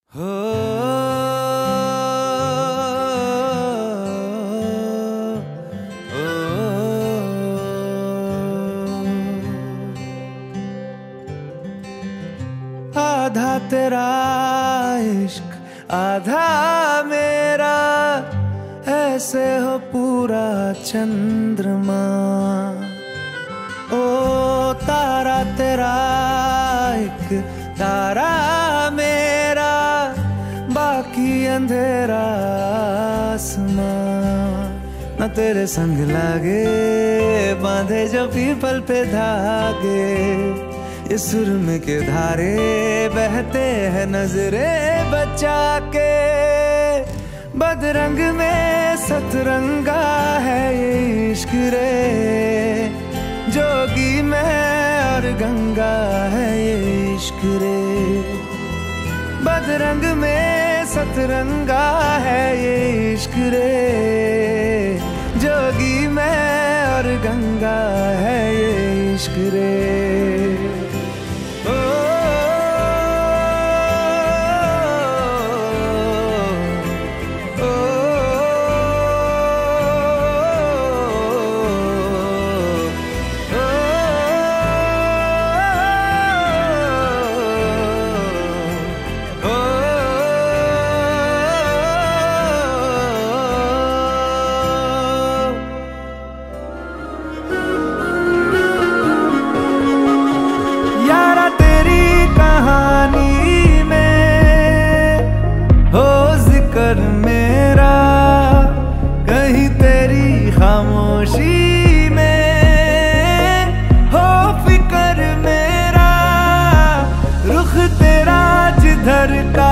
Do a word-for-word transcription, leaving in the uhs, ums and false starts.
हो आधा तेरा इश्क आधा मेरा, ऐसे हो पूरा चंद्रमा। ओ तारा तेरा एक तारा मेरा, बाकी अंधेरा आसमां। न तेरे संग लागे बांधे जो पीपल पे धागे, इस सुरम के धारे बहते हैं नजरे बचा के। बदरंग में सतरंगा है ये इश्क रे, जोगी में और गंगा है ये इश्क रे। बदरंग में सतरंगा है ये इश्क रे, जोगी में और गंगा है ये इश्क रे। मेरा कहीं तेरी खामोशी में हो फिकर मेरा, रुख तेरा जिधर का